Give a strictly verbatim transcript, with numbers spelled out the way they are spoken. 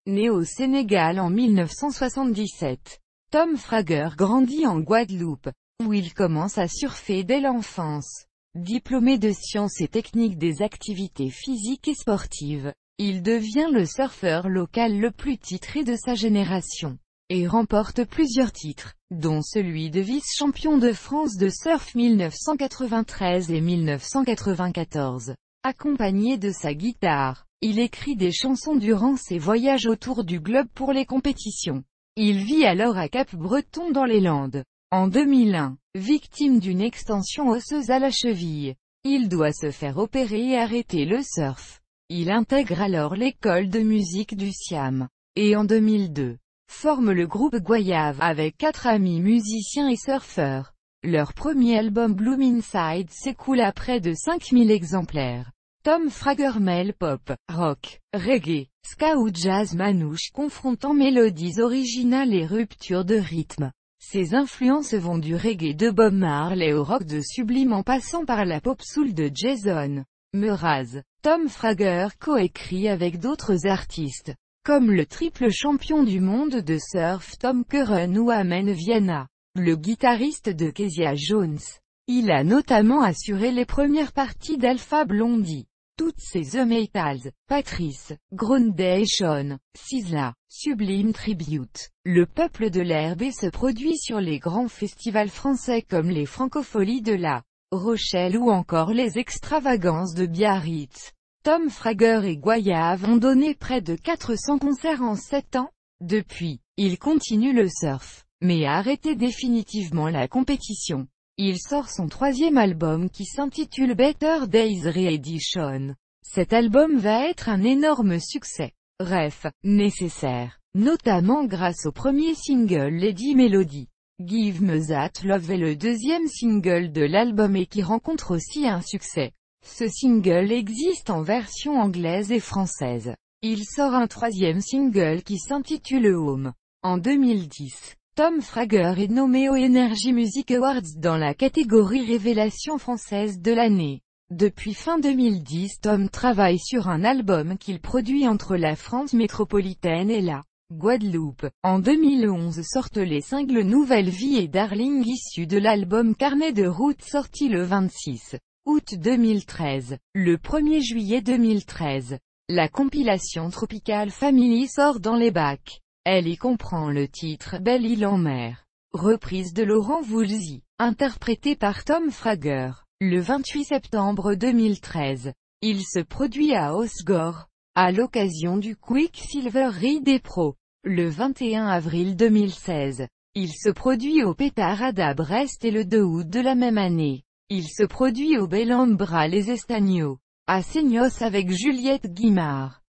Né au Sénégal en mille neuf cent soixante-dix-sept, Tom Frager grandit en Guadeloupe, où il commence à surfer dès l'enfance. Diplômé de sciences et techniques des activités physiques et sportives, il devient le surfeur local le plus titré de sa génération, et remporte plusieurs titres, dont celui de vice-champion de France de surf mille neuf cent quatre-vingt-treize et mille neuf cent quatre-vingt-quatorze. Accompagné de sa guitare, il écrit des chansons durant ses voyages autour du globe pour les compétitions. Il vit alors à Cap-Breton dans les Landes. En deux mille un, victime d'une extension osseuse à la cheville, il doit se faire opérer et arrêter le surf. Il intègre alors l'école de musique du Siam, et en deux mille deux, forme le groupe Goyave avec quatre amis musiciens et surfeurs. Leur premier album Bloom Inside s'écoule à près de cinq mille exemplaires. Tom Frager mêle pop, rock, reggae, ska ou jazz manouche confrontant mélodies originales et ruptures de rythme. Ses influences vont du reggae de Bob Marley au rock de Sublime en passant par la pop soul de Jason Mraz. Tom Frager coécrit avec d'autres artistes, comme le triple champion du monde de surf Tom Curren ou Amen Viana, le guitariste de Kezia Jones. Il a notamment assuré les premières parties d'Alpha Blondie. Toutes ces The Metals, Patrice, Groundation, Sizzla, Sublime Tribute. Le peuple de l'herbe se produit sur les grands festivals français comme les Francopholies de La Rochelle ou encore les Extravagances de Biarritz. Tom Frager et Goyave ont donné près de quatre cents concerts en sept ans. Depuis, il continue le surf, mais a arrêté définitivement la compétition. Il sort son troisième album qui s'intitule Better Days Re-Edition. Cet album va être un énorme succès. Ref, nécessaire, notamment grâce au premier single Lady Melody. Give Me That Love est le deuxième single de l'album et qui rencontre aussi un succès. Ce single existe en version anglaise et française. Il sort un troisième single qui s'intitule Home. En deux mille dix. Tom Frager est nommé aux Energy Music Awards dans la catégorie Révélation française de l'année. Depuis fin deux mille dix, Tom travaille sur un album qu'il produit entre la France métropolitaine et la Guadeloupe. En deux mille onze sortent les singles Nouvelle Vie et Darling issus de l'album Carnet de route sorti le vingt-six août deux mille treize. Le premier juillet deux mille treize, la compilation Tropical Family sort dans les bacs. Elle y comprend le titre Belle Île en mer, reprise de Laurent Voulzy, interprété par Tom Frager. Le vingt-huit septembre deux mille treize, il se produit à Osgore, à l'occasion du Quicksilver Ride Pro. Le vingt et un avril deux mille seize, il se produit au Pétarade à Brest et le deux août de la même année, il se produit au Bel Ambra les Estagnos, à Seignos avec Juliette Guimard.